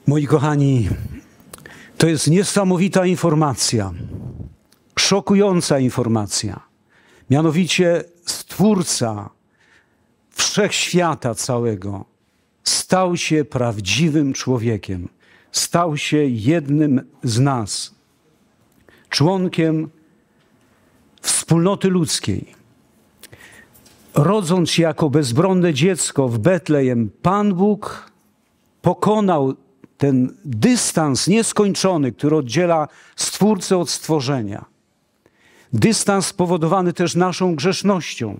Moi kochani, to jest niesamowita informacja, szokująca informacja. Mianowicie Stwórca wszechświata całego stał się prawdziwym człowiekiem, stał się jednym z nas, członkiem wspólnoty ludzkiej. Rodząc się jako bezbronne dziecko w Betlejem, Pan Bóg pokonał ten dystans nieskończony, który oddziela Stwórcę od stworzenia. Dystans spowodowany też naszą grzesznością.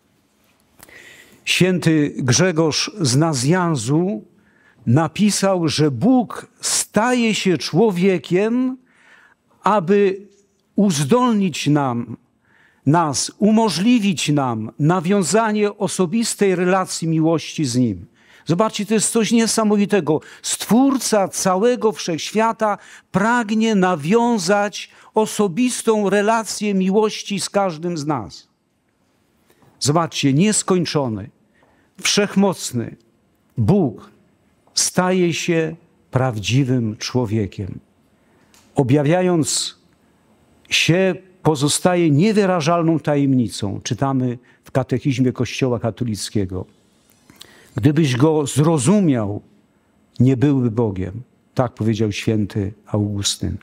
Święty Grzegorz z Nazjanzu napisał, że Bóg staje się człowiekiem, aby uzdolnić nas, umożliwić nam nawiązanie osobistej relacji miłości z Nim. Zobaczcie, to jest coś niesamowitego. Stwórca całego wszechświata pragnie nawiązać osobistą relację miłości z każdym z nas. Zobaczcie, nieskończony, wszechmocny Bóg staje się prawdziwym człowiekiem. Objawiając się, pozostaje niewyrażalną tajemnicą. Czytamy w katechizmie Kościoła katolickiego. Gdybyś go zrozumiał, nie byłby Bogiem. Tak powiedział święty Augustyn.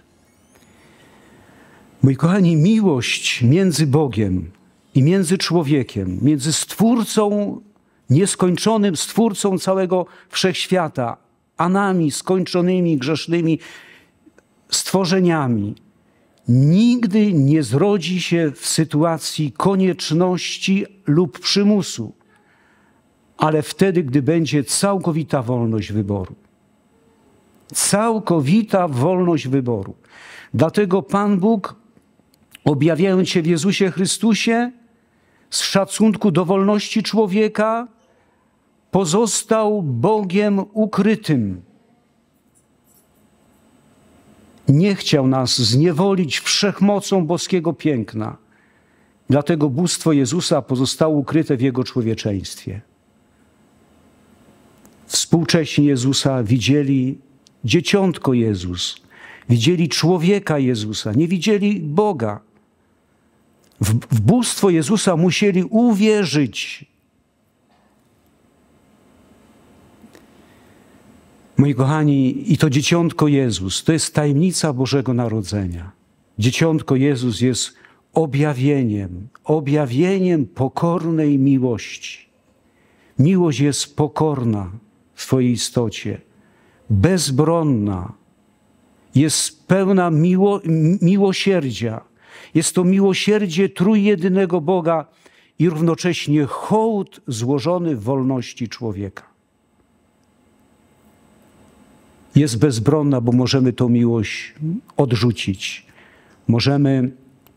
Moi kochani, miłość między Bogiem i między człowiekiem, między Stwórcą, nieskończonym Stwórcą całego wszechświata, a nami, skończonymi, grzesznymi stworzeniami, nigdy nie zrodzi się w sytuacji konieczności lub przymusu, ale wtedy, gdy będzie całkowita wolność wyboru. Całkowita wolność wyboru. Dlatego Pan Bóg, objawiając się w Jezusie Chrystusie, z szacunku do wolności człowieka, pozostał Bogiem ukrytym. Nie chciał nas zniewolić wszechmocą boskiego piękna. Dlatego bóstwo Jezusa pozostało ukryte w Jego człowieczeństwie. Współcześni Jezusa widzieli dzieciątko Jezus, widzieli człowieka Jezusa, nie widzieli Boga. W bóstwo Jezusa musieli uwierzyć. Moi kochani, i to dzieciątko Jezus, to jest tajemnica Bożego Narodzenia. Dzieciątko Jezus jest objawieniem pokornej miłości. Miłość jest pokorna w swojej istocie, bezbronna, jest pełna miłosierdzia. Jest to miłosierdzie trójjedynego Boga i równocześnie hołd złożony w wolności człowieka. Jest bezbronna, bo możemy tą miłość odrzucić. Możemy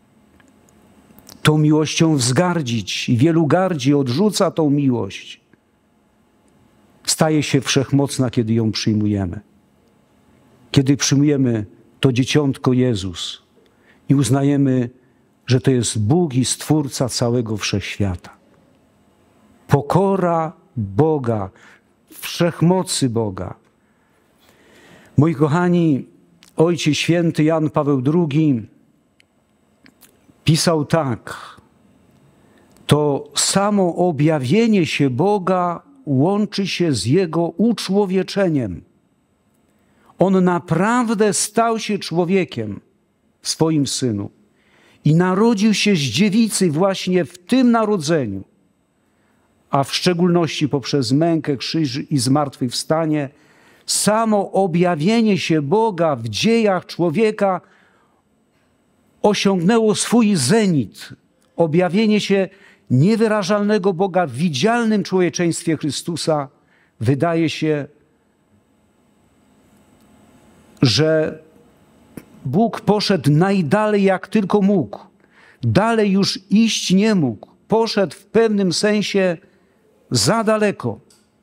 tą miłością wzgardzić i wielu gardzi, odrzuca tą miłość. Staje się wszechmocna, kiedy ją przyjmujemy. Kiedy przyjmujemy to dzieciątko Jezus i uznajemy, że to jest Bóg i Stwórca całego wszechświata. Pokora Boga, wszechmocy Boga. Moi kochani, Ojciec Święty Jan Paweł II pisał tak: to samo objawienie się Boga łączy się z Jego uczłowieczeniem. On naprawdę stał się człowiekiem w swoim Synu i narodził się z dziewicy właśnie w tym narodzeniu, a w szczególności poprzez mękę, krzyż i zmartwychwstanie. Samo objawienie się Boga w dziejach człowieka osiągnęło swój zenit. Objawienie się niewyrażalnego Boga w widzialnym człowieczeństwie Chrystusa wydaje się, że Bóg poszedł najdalej, jak tylko mógł. Dalej już iść nie mógł. Poszedł w pewnym sensie za daleko.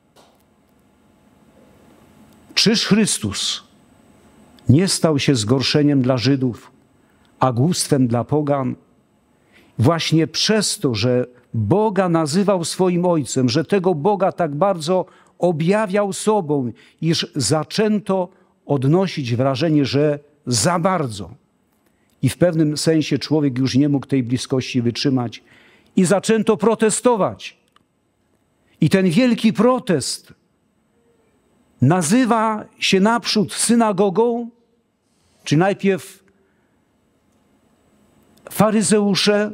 Czyż Chrystus nie stał się zgorszeniem dla Żydów, a głupstwem dla pogan? Właśnie przez to, że Boga nazywał swoim Ojcem, że tego Boga tak bardzo objawiał sobą, iż zaczęto odnosić wrażenie, że za bardzo. I w pewnym sensie człowiek już nie mógł tej bliskości wytrzymać i zaczęto protestować. I ten wielki protest nazywa się naprzód synagogą, czy najpierw faryzeusze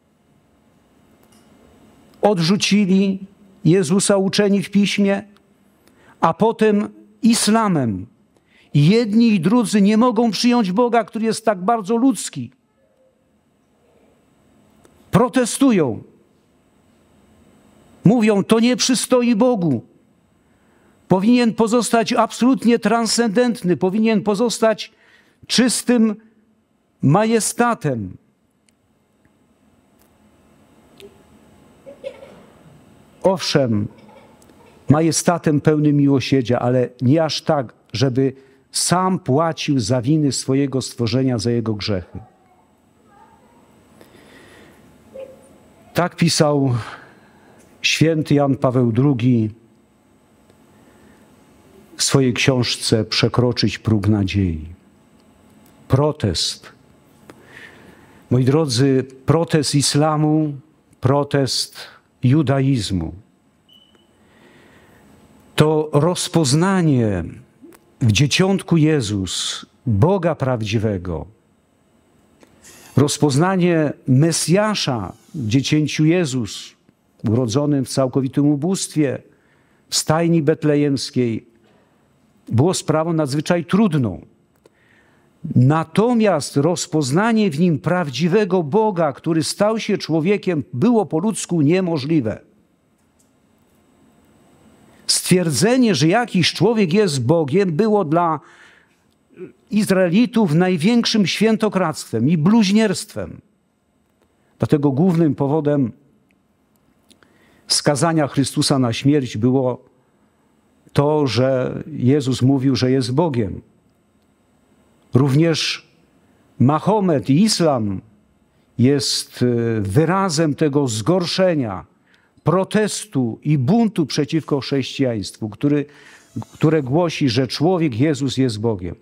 odrzucili Jezusa uczeni w Piśmie, a potem islamem. Jedni i drudzy nie mogą przyjąć Boga, który jest tak bardzo ludzki. Protestują. Mówią, to nie przystoi Bogu. Powinien pozostać absolutnie transcendentny, powinien pozostać czystym majestatem. Owszem, majestatem pełnym miłosierdzia, ale nie aż tak, żeby sam płacił za winy swojego stworzenia, za jego grzechy. Tak pisał święty Jan Paweł II w swojej książce Przekroczyć próg nadziei. Protest. Moi drodzy, protest islamu, protest judaizmu. To rozpoznanie w dzieciątku Jezus Boga prawdziwego, rozpoznanie Mesjasza w dziecięciu Jezus, urodzonym w całkowitym ubóstwie, w stajni betlejemskiej, było sprawą nadzwyczaj trudną. Natomiast rozpoznanie w nim prawdziwego Boga, który stał się człowiekiem, było po ludzku niemożliwe. Stwierdzenie, że jakiś człowiek jest Bogiem, było dla Izraelitów największym świętokradztwem i bluźnierstwem. Dlatego głównym powodem skazania Chrystusa na śmierć było to, że Jezus mówił, że jest Bogiem. Również Mahomet i islam jest wyrazem tego zgorszenia, protestu i buntu przeciwko chrześcijaństwu, które głosi, że człowiek Jezus jest Bogiem.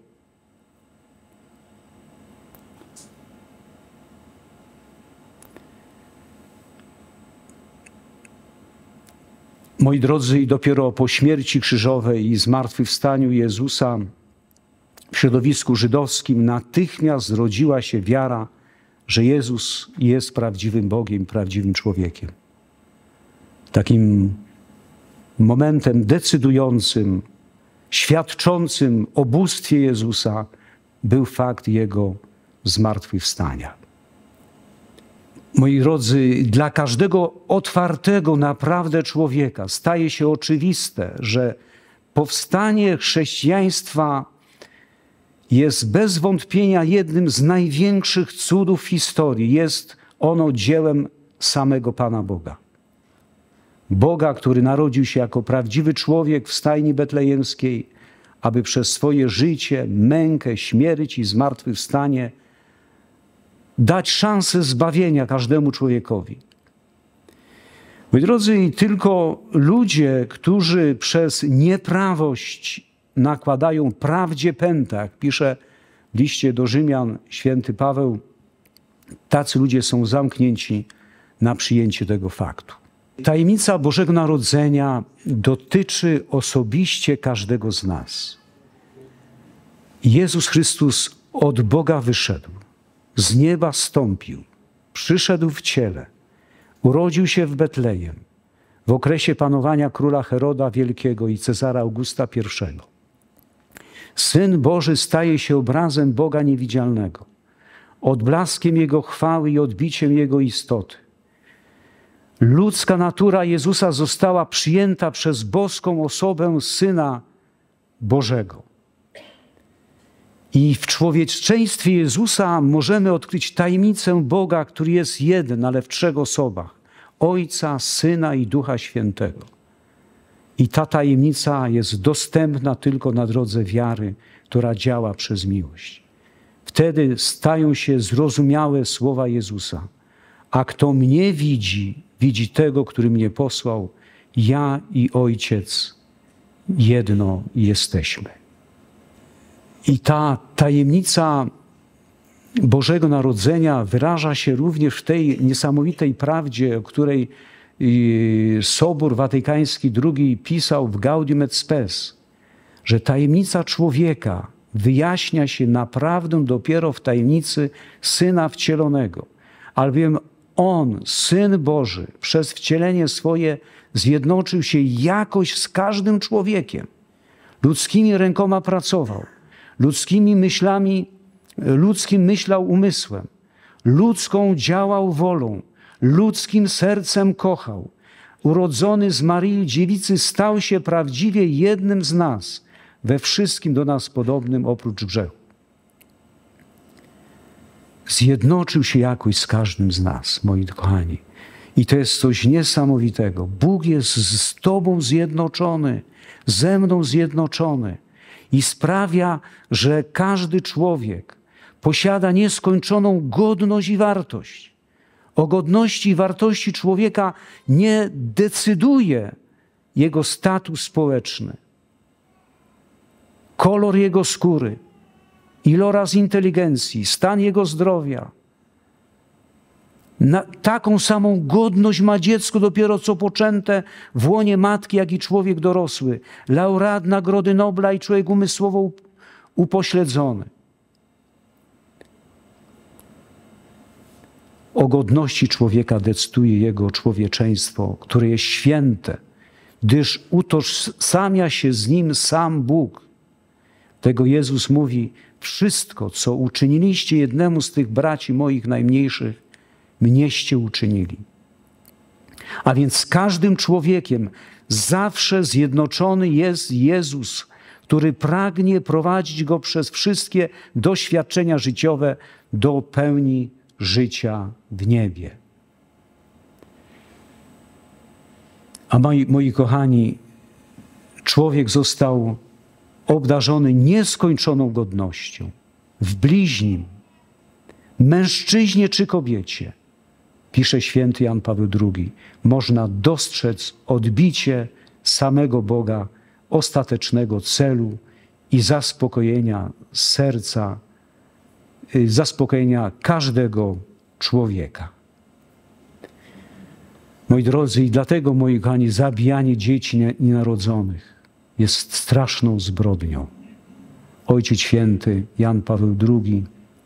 Moi drodzy, i dopiero po śmierci krzyżowej i zmartwychwstaniu Jezusa w środowisku żydowskim natychmiast zrodziła się wiara, że Jezus jest prawdziwym Bogiem, prawdziwym człowiekiem. Takim momentem decydującym, świadczącym o bóstwie Jezusa był fakt Jego zmartwychwstania. Moi drodzy, dla każdego otwartego naprawdę człowieka staje się oczywiste, że powstanie chrześcijaństwa jest bez wątpienia jednym z największych cudów historii. Jest ono dziełem samego Pana Boga. Boga, który narodził się jako prawdziwy człowiek w stajni betlejemskiej, aby przez swoje życie, mękę, śmierć i zmartwychwstanie dać szansę zbawienia każdemu człowiekowi. Moi drodzy, i tylko ludzie, którzy przez nieprawość nakładają prawdzie pęta, jak pisze w liście do Rzymian święty Paweł, tacy ludzie są zamknięci na przyjęcie tego faktu. Tajemnica Bożego Narodzenia dotyczy osobiście każdego z nas. Jezus Chrystus od Boga wyszedł, z nieba zstąpił, przyszedł w ciele, urodził się w Betlejem w okresie panowania króla Heroda Wielkiego i Cezara Augusta I. Syn Boży staje się obrazem Boga niewidzialnego, odblaskiem Jego chwały i odbiciem Jego istoty. Ludzka natura Jezusa została przyjęta przez boską osobę Syna Bożego. I w człowieczeństwie Jezusa możemy odkryć tajemnicę Boga, który jest jeden, ale w trzech osobach. Ojca, Syna i Ducha Świętego. I ta tajemnica jest dostępna tylko na drodze wiary, która działa przez miłość. Wtedy stają się zrozumiałe słowa Jezusa. A kto mnie widzi, widzi tego, który mnie posłał. Ja i Ojciec jedno jesteśmy. I ta tajemnica Bożego Narodzenia wyraża się również w tej niesamowitej prawdzie, o której Sobór Watykański II pisał w Gaudium et Spes, że tajemnica człowieka wyjaśnia się naprawdę dopiero w tajemnicy Syna wcielonego. Albowiem On, Syn Boży, przez wcielenie swoje zjednoczył się jakoś z każdym człowiekiem. Ludzkimi rękoma pracował, ludzkimi myślami, ludzkim myślał umysłem, ludzką działał wolą, ludzkim sercem kochał. Urodzony z Maryi Dziewicy stał się prawdziwie jednym z nas, we wszystkim do nas podobnym oprócz grzechu. Zjednoczył się jakoś z każdym z nas, moi kochani. I to jest coś niesamowitego. Bóg jest z Tobą zjednoczony, ze mną zjednoczony i sprawia, że każdy człowiek posiada nieskończoną godność i wartość. O godności i wartości człowieka nie decyduje jego status społeczny, kolor jego skóry, iloraz inteligencji, stan jego zdrowia. Taką samą godność ma dziecko dopiero co poczęte w łonie matki, jak i człowiek dorosły. Laureat Nagrody Nobla i człowiek umysłowo upośledzony. O godności człowieka decyduje jego człowieczeństwo, które jest święte, gdyż utożsamia się z nim sam Bóg. Tego Jezus mówi: wszystko, co uczyniliście jednemu z tych braci moich najmniejszych, mnieście uczynili. A więc z każdym człowiekiem zawsze zjednoczony jest Jezus, który pragnie prowadzić go przez wszystkie doświadczenia życiowe do pełni życia w niebie. A moi kochani, człowiek został obdarzony nieskończoną godnością w bliźnim, mężczyźnie czy kobiecie. Pisze święty Jan Paweł II, można dostrzec odbicie samego Boga, ostatecznego celu i zaspokojenia serca, zaspokojenia każdego człowieka. Moi drodzy, i dlatego, moi kochani, zabijanie dzieci nienarodzonych jest straszną zbrodnią. Ojciec Święty Jan Paweł II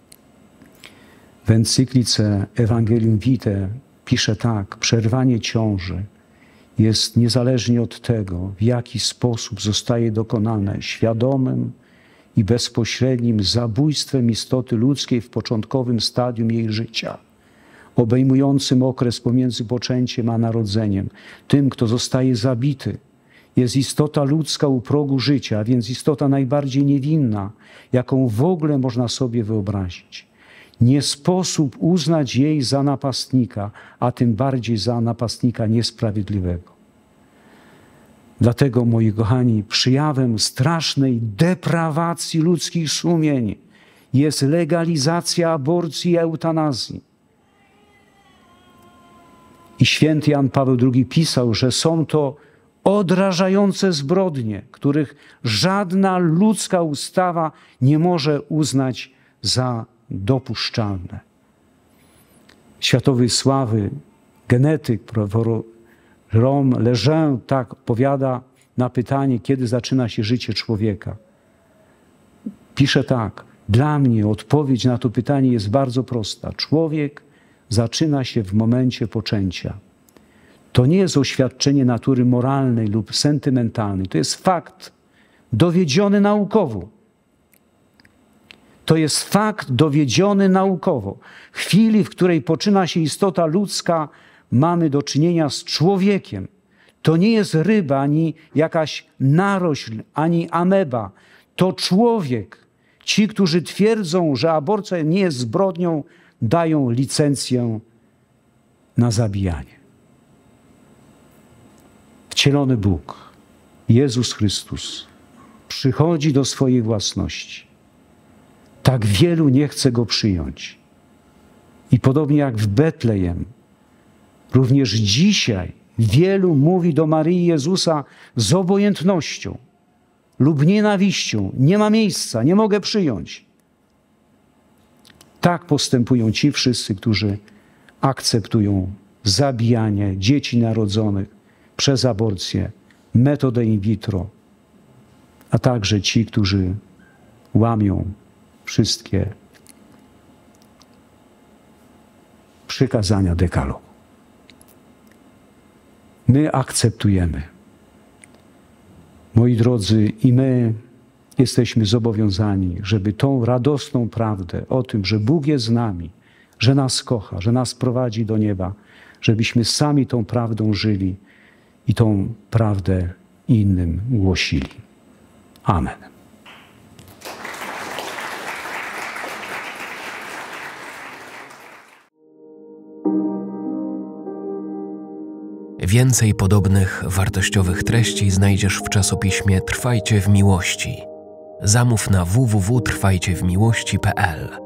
w encyklice Evangelium Vitae pisze tak: przerwanie ciąży jest niezależnie od tego, w jaki sposób zostaje dokonane świadomym i bezpośrednim zabójstwem istoty ludzkiej w początkowym stadium jej życia, obejmującym okres pomiędzy poczęciem a narodzeniem. Tym, kto zostaje zabity, jest istota ludzka u progu życia, a więc istota najbardziej niewinna, jaką w ogóle można sobie wyobrazić. Nie sposób uznać jej za napastnika, a tym bardziej za napastnika niesprawiedliwego. Dlatego, moi kochani, przejawem strasznej deprawacji ludzkich sumień jest legalizacja aborcji i eutanazji. I święty Jan Paweł II pisał, że są to odrażające zbrodnie, których żadna ludzka ustawa nie może uznać za dopuszczalne. Światowej sławy genetyk Jérôme Lejeune tak odpowiada na pytanie, kiedy zaczyna się życie człowieka. Pisze tak: dla mnie odpowiedź na to pytanie jest bardzo prosta. Człowiek zaczyna się w momencie poczęcia. To nie jest oświadczenie natury moralnej lub sentymentalnej. To jest fakt dowiedziony naukowo. To jest fakt dowiedziony naukowo. W chwili, w której poczyna się istota ludzka, mamy do czynienia z człowiekiem. To nie jest ryba, ani jakaś narośl, ani ameba. To człowiek. Ci, którzy twierdzą, że aborcja nie jest zbrodnią, dają licencję na zabijanie. Wcielony Bóg, Jezus Chrystus, przychodzi do swojej własności. Tak wielu nie chce Go przyjąć. I podobnie jak w Betlejem, również dzisiaj wielu mówi do Maryi Jezusa z obojętnością. lub nienawiścią nie ma miejsca, nie mogę przyjąć. Tak postępują ci wszyscy, którzy akceptują zabijanie dzieci narodzonych przez aborcję, metodę in vitro, a także ci, którzy łamią wszystkie przykazania dekalogu. My akceptujemy. Moi drodzy, i my jesteśmy zobowiązani, żeby tą radosną prawdę o tym, że Bóg jest z nami, że nas kocha, że nas prowadzi do nieba, żebyśmy sami tą prawdą żyli i tą prawdę innym głosili. Amen. Więcej podobnych wartościowych treści znajdziesz w czasopiśmie Trwajcie w Miłości. Zamów na www.trwajciewmiłości.pl.